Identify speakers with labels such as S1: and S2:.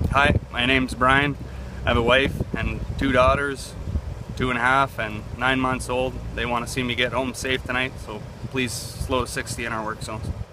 S1: Hi, my name's Brian. I have a wife and 2 daughters, 2.5 and 9 months old. They want to see me get home safe tonight, so please slow 60 in our work zones.